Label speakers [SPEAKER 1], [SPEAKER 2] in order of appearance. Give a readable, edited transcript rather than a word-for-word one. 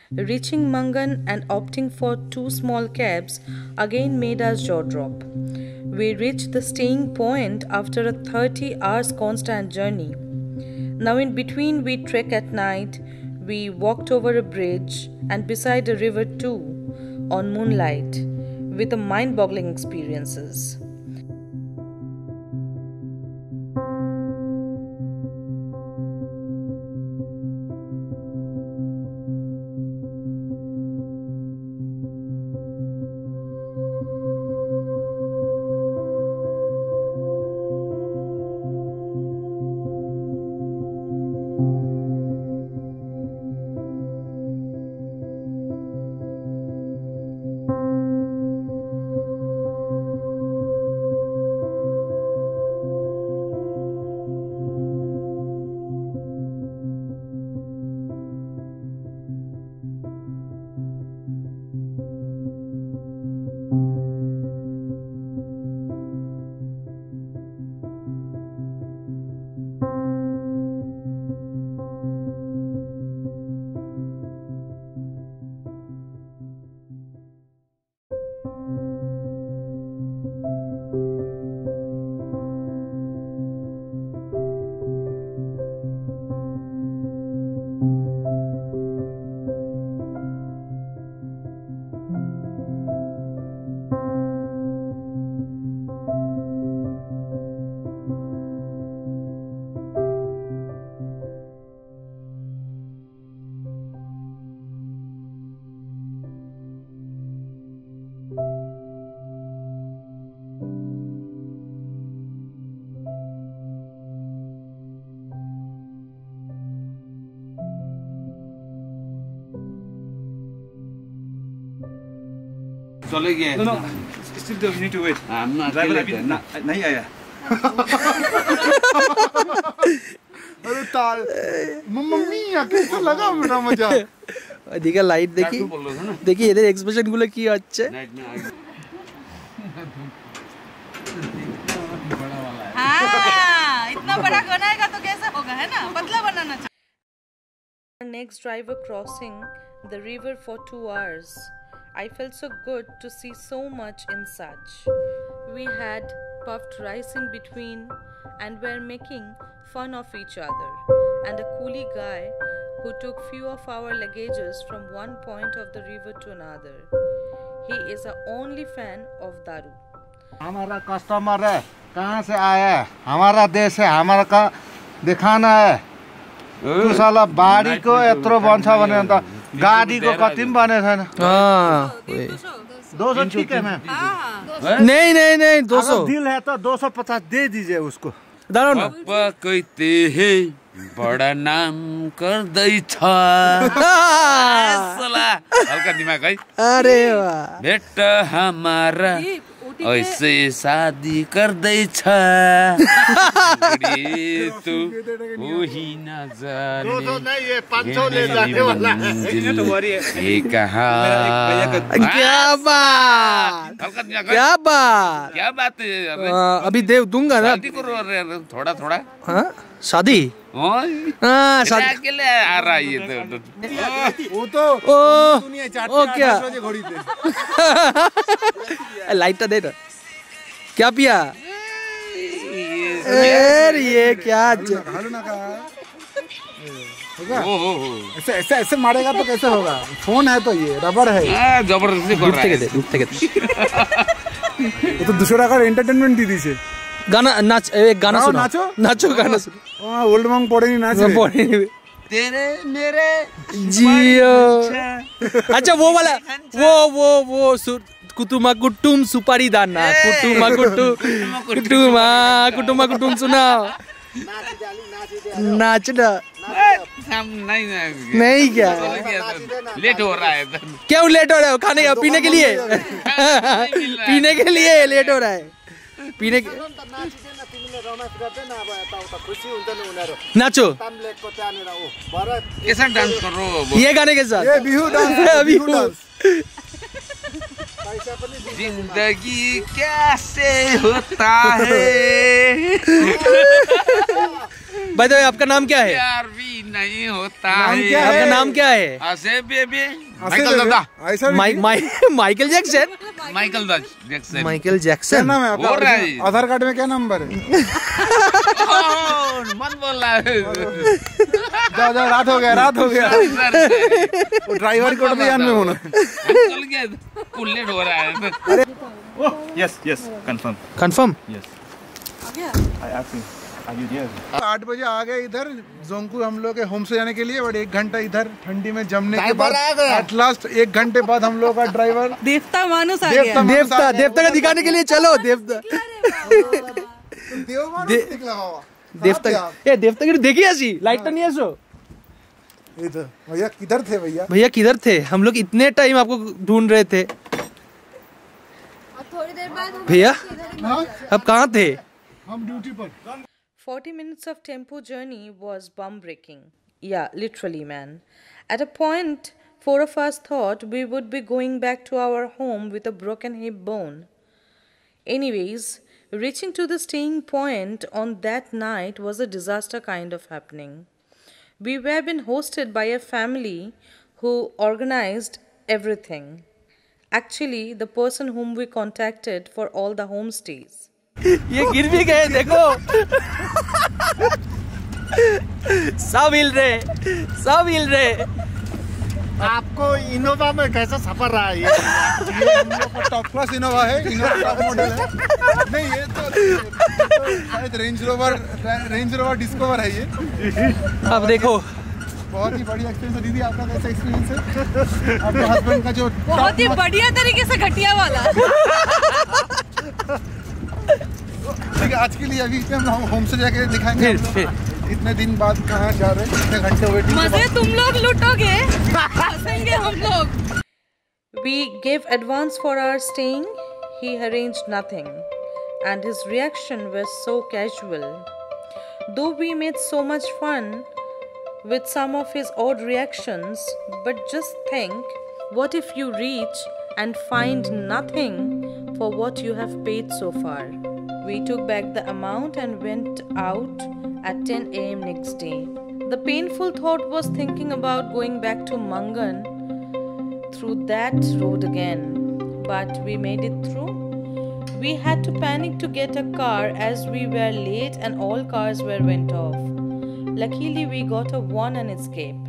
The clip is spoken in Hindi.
[SPEAKER 1] Reaching Mangan and opting for 2 small cabs again made us jaw drop. We reached the staying point after a 30 hours constant journey. Now in between we trek at night, we walked over a bridge and beside a river too on moonlight with a mind-boggling experiences.
[SPEAKER 2] चलेगी
[SPEAKER 3] No, still you need to wait. Driver अभी नहीं आया.
[SPEAKER 4] अरे ताल मम्मा मिया कैसा लगा मेरा मजा
[SPEAKER 5] देखिए लाइट देखिए देखिए इधर एक्सप्रेशन गुलो की अच्छे
[SPEAKER 1] हाँ इतना बड़ा बनाएगा तो कैसा होगा है ना पतला बनाना चाहिए. Next driver crossing the river for 2 hours. I felt so good to see so much in such. We had puffed rice in between and were making fun of each other. And a coolie guy who took few of our luggages from one point of the river to another. He is our only fan of दारू.
[SPEAKER 4] हमारा कस्टमर है कहाँ से आया है हमारा देश है हमारा का दिखाना है तू साला बाड़ी को एत्रो बन्छ भने अन्त गाडी को कति पनि बने छैन 200 ठीक है मैम
[SPEAKER 5] नहीं नहीं नहीं 200
[SPEAKER 4] दिल है तो 250 दे दीजिए उसको
[SPEAKER 5] दारू ना
[SPEAKER 2] पापा कहते हैं बड़ा नाम गर्दैछ साला हल्का दिमाग है
[SPEAKER 5] अरे वाह
[SPEAKER 2] बेटा हमारा ऐसे शादी गर्दैछ तू वही न जाने
[SPEAKER 4] 200 नहीं ये 500 ले जाने वाला है
[SPEAKER 5] क्या बात
[SPEAKER 2] हल्का दिमाग
[SPEAKER 5] क्या बात
[SPEAKER 2] क्या बात है
[SPEAKER 5] अभी दे दूंगा ना
[SPEAKER 2] शादी करो थोड़ा थोड़ा
[SPEAKER 5] हाँ शादी हाँ शादी
[SPEAKER 2] अकेले आ रहा है ये
[SPEAKER 4] वो तो दुनिया
[SPEAKER 5] ओ क्या
[SPEAKER 4] घोड़ी पे
[SPEAKER 5] लाइट दे ना क्या पिया ये क्या
[SPEAKER 4] ऐसे ऐसे ऐसे मारेगा तो कैसे होगा फोन है तो ये रबर है
[SPEAKER 2] जबरदस्ती कर रहा है
[SPEAKER 4] वो तो दूसरा का एंटरटेनमेंट दी थी
[SPEAKER 5] गाना नाच एक गाना सुनो
[SPEAKER 4] नाचो
[SPEAKER 5] नाचो गाना सुनो
[SPEAKER 4] ओल्ड मंग पड़े नहीं नाच
[SPEAKER 5] पड़े नहीं
[SPEAKER 2] तेरे मेरे
[SPEAKER 5] जियो अच्छा वो वाला वो कुटुमा कुटुम सुपारी दाना कुटुमा कुटुम सुनाओ नाचना नहीं क्या
[SPEAKER 2] लेट हो रहा है
[SPEAKER 5] क्यों लेट हो रहा है खाने का पीने के लिए पीने के लिए लेट हो रहा है पीने के नाचो
[SPEAKER 2] कैसा डांस कर रहे हो
[SPEAKER 5] ये गाने के साथ
[SPEAKER 4] ये बिहू डांस
[SPEAKER 2] जिंदगी कैसे होता है
[SPEAKER 5] भाई तो आपका नाम क्या है
[SPEAKER 2] यार भी नहीं होता
[SPEAKER 4] नाम
[SPEAKER 2] है।
[SPEAKER 4] क्या है?
[SPEAKER 5] आपका नाम क्या है?
[SPEAKER 2] आसे बेबी
[SPEAKER 4] ऐसे
[SPEAKER 2] माइकल दादा
[SPEAKER 4] ऐसा
[SPEAKER 5] Michael Jackson.
[SPEAKER 2] Michael Jackson
[SPEAKER 5] Michael
[SPEAKER 4] क्या
[SPEAKER 5] जैक्सन।
[SPEAKER 4] नाम है
[SPEAKER 2] हो
[SPEAKER 4] आपका?
[SPEAKER 2] रहा है।
[SPEAKER 4] आधार कार्ड में क्या नंबर है?
[SPEAKER 2] मत बोल रहा है
[SPEAKER 4] जाओ जाओ, रात हो गया
[SPEAKER 2] सर
[SPEAKER 4] वो ड्राइवर को ध्यान में होना।
[SPEAKER 2] चल गया लेट हो रहा है
[SPEAKER 3] Yes, yes, confirm.
[SPEAKER 5] Confirm.
[SPEAKER 3] Yes. I asked him, are you there?
[SPEAKER 4] 8 बजे आ गए इधर जोंकू हम लोग के होम से जाने के लिए, बट 1 घंटा इधर ठंडी में जमने के बाद एट लास्ट 1 घंटे बाद हम लोग का ड्राइवर
[SPEAKER 1] देवता मानुस आ गया।
[SPEAKER 5] देवता का दिखाने के लिए चलो। देवता
[SPEAKER 4] निकला बाबा।
[SPEAKER 5] देवता ए देवता की देखी ऐसी लाइट तो नहीं है सो।
[SPEAKER 4] इधर भैया किधर थे भैया?
[SPEAKER 5] भैया किधर थे? हम लोग इतने टाइम आपको ढूंढ रहे थे।
[SPEAKER 6] थोड़ी देर बाद
[SPEAKER 5] भैया अब कहाँ थे?
[SPEAKER 4] हम ड्यूटी पर।
[SPEAKER 1] 40 minutes of tempo journey was bum breaking. Yeah, literally, man. At a point, 4 of us thought we would be going back to our home with a broken hip bone. Anyways, reaching to the staying point on that night was a disaster kind of happening. We were being hosted by a family who organized everything. Actually, the person whom we contacted for all the homestays.
[SPEAKER 5] ये गिर भी गए देखो। सब हिल रहे।
[SPEAKER 4] आपको इनोवा में कैसा सफर रहा है? ये हम लोग का टॉप क्लास इनोवा है, इनोवा टॉप मॉडल है। नहीं ये तो शायद रेंज रोवर डिस्कवर है ये।
[SPEAKER 5] अब देखो
[SPEAKER 4] बहुत ही बढ़िया एक्सपीरियंस है। दीदी आपका कैसा एक्सपीरियंस है? आपके हस्बैंड का जो
[SPEAKER 1] बहुत ही बढ़िया तरीके से घटिया वाला।
[SPEAKER 4] ठीक है, आज के लिए अभी हम होम से जाके दिखाएंगे हम लोग इतने दिन बाद कहाँ जा रहे हैं, कितने घंटे वेटिंग के
[SPEAKER 1] मजे
[SPEAKER 4] बाद।
[SPEAKER 1] तुम लोग लूटोगे, हंसेंगे हम लोग। We gave advance for our staying. He arranged nothing, and his reaction was so casual. Though we made so much fun with some of his odd reactions, but just think, what if you reach and find nothing for what you have paid so far? We took back the amount and went out at 10 a.m. next day. The painful thought was thinking about going back to Mangan through that road again, but we made it through. We had to panic to get a car as we were late and all cars went off. Luckily, we got a one and escape.